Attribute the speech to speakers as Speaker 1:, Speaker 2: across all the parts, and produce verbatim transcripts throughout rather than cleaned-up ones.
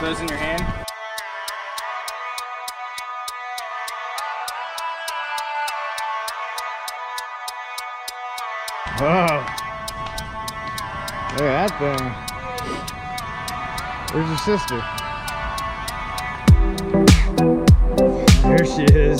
Speaker 1: those in your hand. Whoa. Look at that thing. Where's your sister? There she is.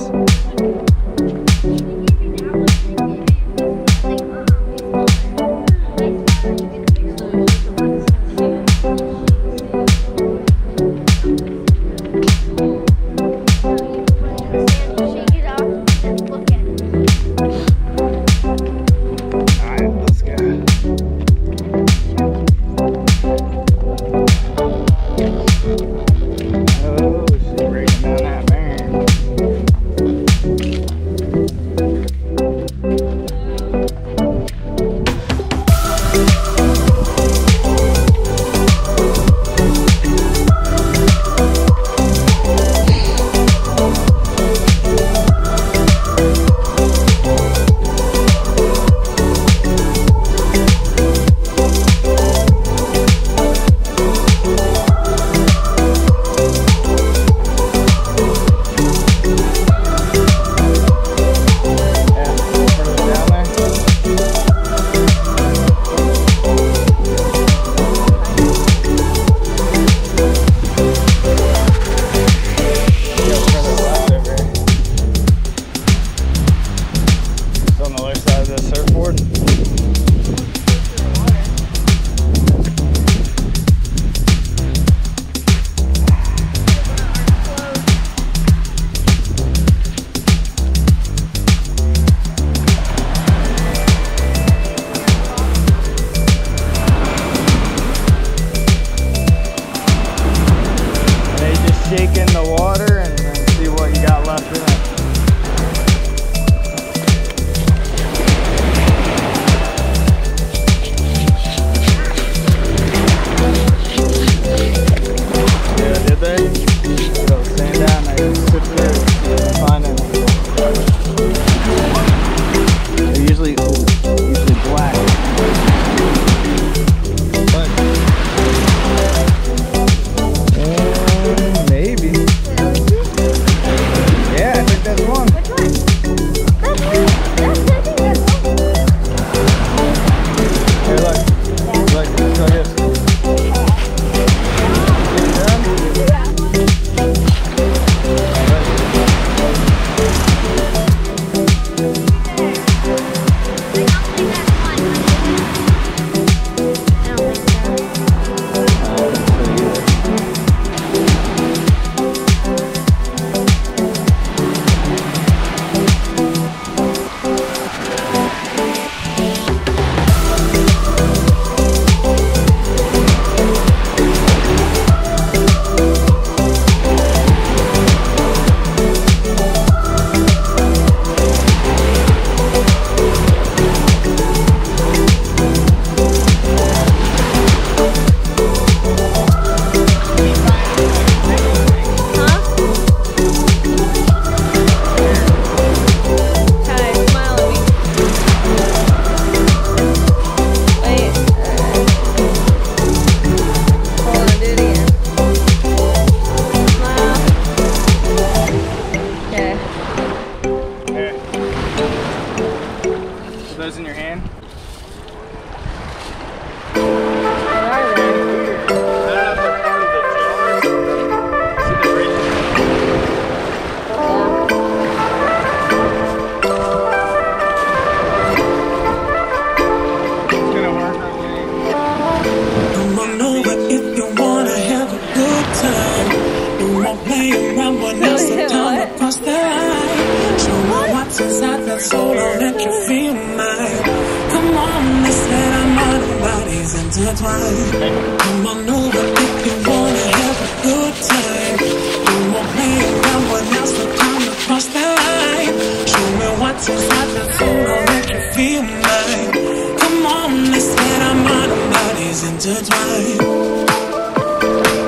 Speaker 1: Shake in the water and then see what you got left in it. Yeah, did they? So stand down there and sit there and find anything. They're usually, usually black. But maybe. Yeah, I think that's one.
Speaker 2: Which one? That's one. That's, I think that's one.
Speaker 1: Here, look. Look, let's try this. Those in your hand?
Speaker 3: Come on over if you wanna have a good time. You won't play around when it's the time to cross the line. Show me what's inside that soul, I'll let you feel mine. Come on, let's let our mind and bodies intertwine. Come on over if you wanna have a good time. You won't play around when it's the time to cross the line. Show me what's inside that soul, I'll let you feel mine. Come on, let's let our mind and bodies intertwine.